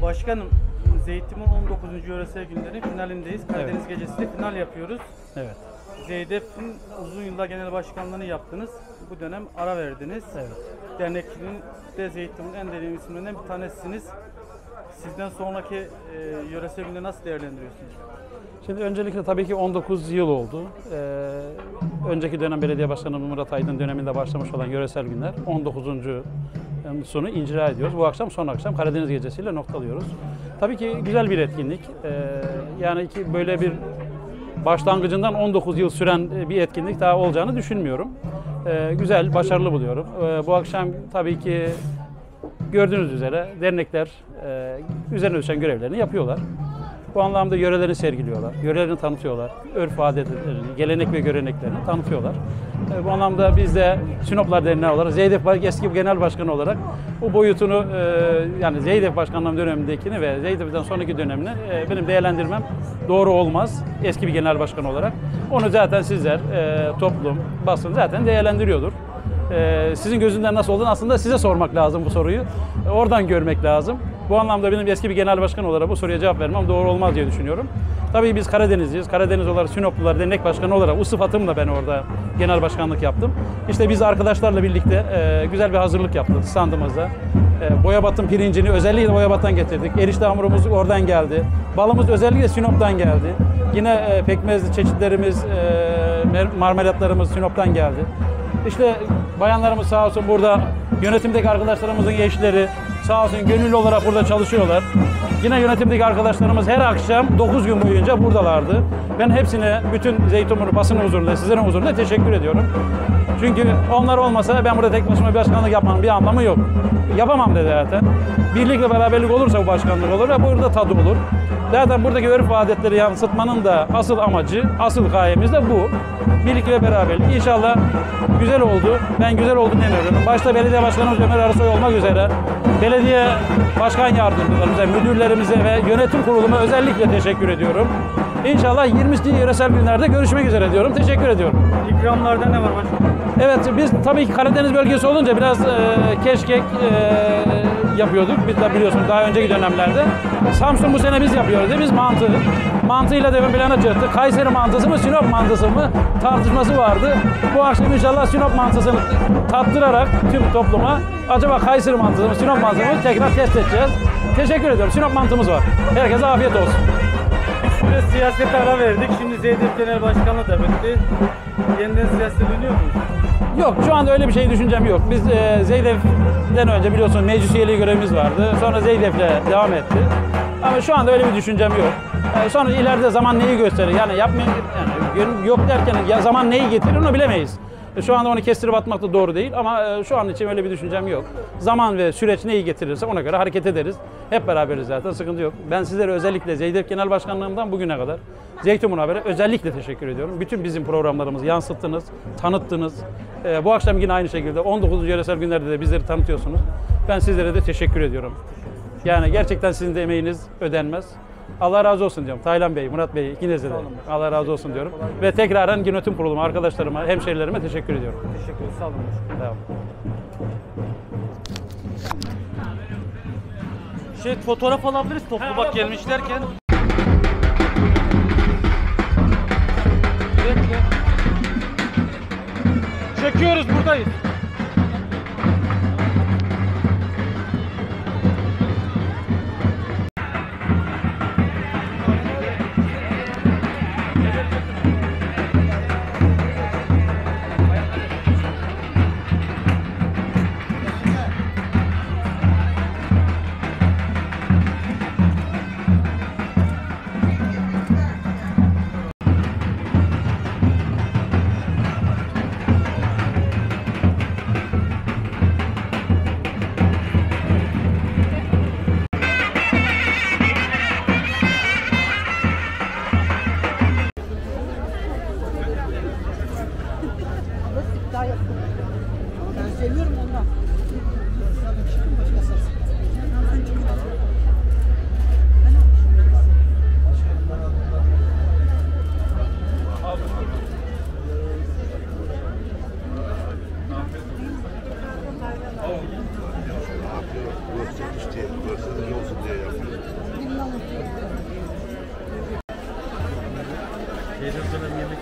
Başkanım, Zeytinburnu 19. yöresel günlerin finalindeyiz. Karadeniz Evet. Gecesi'nde final yapıyoruz. Evet. Zeydef'in uzun yıllar genel başkanlığını yaptınız. Bu dönem ara verdiniz. Evet. Dernekçiliğin de Zeytinburnu'nun en derin isimlerinden bir tanesiniz. Sizden sonraki yöresel günleri nasıl değerlendiriyorsunuz? Şimdi öncelikle tabii ki 19 yıl oldu. Önceki dönem belediye başkanı Murat Aydın döneminde başlamış olan yöresel günler 19. sonu icra ediyoruz. Bu akşam son akşam Karadeniz Gecesi'yle noktalıyoruz. Tabii ki güzel bir etkinlik. Yani ki böyle bir başlangıcından 19 yıl süren bir etkinlik daha olacağını düşünmüyorum. Güzel, başarılı buluyorum. Bu akşam tabii ki gördüğünüz üzere dernekler üzerine düşen görevlerini yapıyorlar. Bu anlamda yörelerini sergiliyorlar, yörelerini tanıtıyorlar, örf adetlerini, gelenek ve göreneklerini tanıtıyorlar. Bu anlamda biz de Sinoplar Derneği olarak, Zeydef eski genel başkanı olarak bu boyutunu, yani Zeydef başkanlığım dönemindekini ve Zeydef'den sonraki dönemini benim değerlendirmem doğru olmaz eski bir genel başkan olarak. Onu zaten sizler, toplum, basın zaten değerlendiriyordur. Sizin gözünden nasıl olduğunu aslında size sormak lazım bu soruyu. Oradan görmek lazım. Bu anlamda benim eski bir genel başkan olarak bu soruya cevap vermem doğru olmaz diye düşünüyorum. Tabii biz Karadenizliyiz. Karadeniz olarak Sinoplular Dernek Başkanı olarak o sıfatımla ben orada genel başkanlık yaptım. İşte biz arkadaşlarla birlikte güzel bir hazırlık yaptık standımızda. Boyabat'ın pirincini özellikle Boyabat'tan getirdik. Erişte hamurumuz oradan geldi. Balımız özellikle Sinop'tan geldi. Yine pekmez çeşitlerimiz, marmelatlarımız Sinop'tan geldi. İşte bayanlarımız sağ olsun burada, yönetimdeki arkadaşlarımızın eşleri sağ olsun gönüllü olarak burada çalışıyorlar. Yine yönetimdeki arkadaşlarımız her akşam 9 gün boyunca buradalardı. Ben hepsine, bütün Zeytinburnu basın huzurunda, sizlerin huzurunda teşekkür ediyorum. Çünkü onlar olmasa ben burada tek başıma bir başkanlık yapmanın bir anlamı yok. Yapamam dedi zaten. Birlik ve beraberlik olursa bu başkanlık olur ve burada tadı olur. Zaten buradaki örf ve adetleri yansıtmanın da asıl amacı, asıl gayemiz de bu. Birlik ve beraberlik. İnşallah güzel oldu. Ben güzel olduğunu inanıyorum. Başta belediye başkanımız Ömer Arısoy olmak üzere belediye başkan yardımcılarımıza, müdürlerimize ve yönetim kuruluma özellikle teşekkür ediyorum. İnşallah 20. yöresel günlerde görüşmek üzere diyorum. Teşekkür ediyorum. İkramlarda ne var başkanım? Evet, biz tabii ki Karadeniz bölgesi olunca biraz keşkek yapıyorduk. Biz de biliyorsunuz daha önceki dönemlerde. Samsun bu sene biz yapıyoruz. Biz mantı. Mantıyla da ön plana çıktık. Kayseri mantısı mı, Sinop mantısı mı tartışması vardı. Bu akşam inşallah Sinop mantısını tattırarak tüm topluma acaba Kayseri mantısı mı, Sinop mantısı mı tekrar test edeceğiz. Teşekkür ediyorum. Sinop mantımız var. Herkese afiyet olsun. Biz siyasete ara verdik. Şimdi Zeydef Genel Başkanlığı da bitti. Yeniden siyasete dönüyor muyuz? Yok, şu anda öyle bir şey düşüncem yok. Biz Zeydef'den önce biliyorsun meclis üyeliği görevimiz vardı. Sonra Zeydef'le devam etti. Ama şu anda öyle bir düşüncem yok. Sonra ileride zaman neyi gösterir? Yani yok derken ya zaman neyi getirir onu bilemeyiz. Şu anda onu kestirip atmak da doğru değil ama şu an için öyle bir düşüncem yok. Zaman ve süreç neyi getirirse ona göre hareket ederiz. Hep beraberiz zaten, sıkıntı yok. Ben sizlere özellikle Zeydef Genel Başkanlığımdan bugüne kadar Zeytinburnu Haber'e özellikle teşekkür ediyorum. Bütün bizim programlarımızı yansıttınız, tanıttınız. Bu akşam yine aynı şekilde 19. yöresel günlerde de bizleri tanıtıyorsunuz. Ben sizlere de teşekkür ediyorum. Yani gerçekten sizin de emeğiniz ödenmez. Allah razı olsun diyorum. Taylan Bey, Murat Bey ikinize de Allah razı olsun diyorum. Ve tekrardan yönetim kuruluma, arkadaşlarıma, hemşehrilerime teşekkür ediyorum. Teşekkür ederim. Sağ olun. Tamam. Fotoğraf alabiliriz toplu bak gelmişlerken. Bekle. Çekiyoruz, buradayız. Yerel dönem yemek